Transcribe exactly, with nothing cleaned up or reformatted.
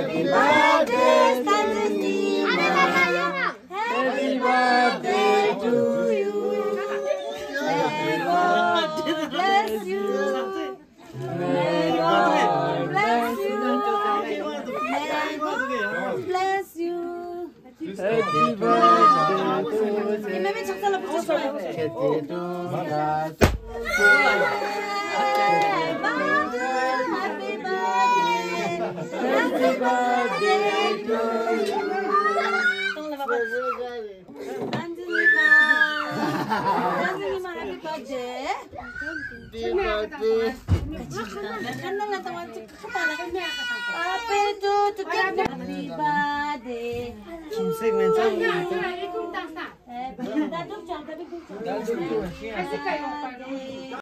Happy birthday, Stanley. Happy birthday to you. May God bless you. May God bless you. May God bless you. Happy birthday to you. 이매매 작살나 붙여줘요. Happy birthday to you. 안준이마, 안준이마 happy birthday. Happy birthday. Kanang natawan sa katala. Happy to to happy birthday. Kinsig man sa mo. Happy dadok chan, dadok chan.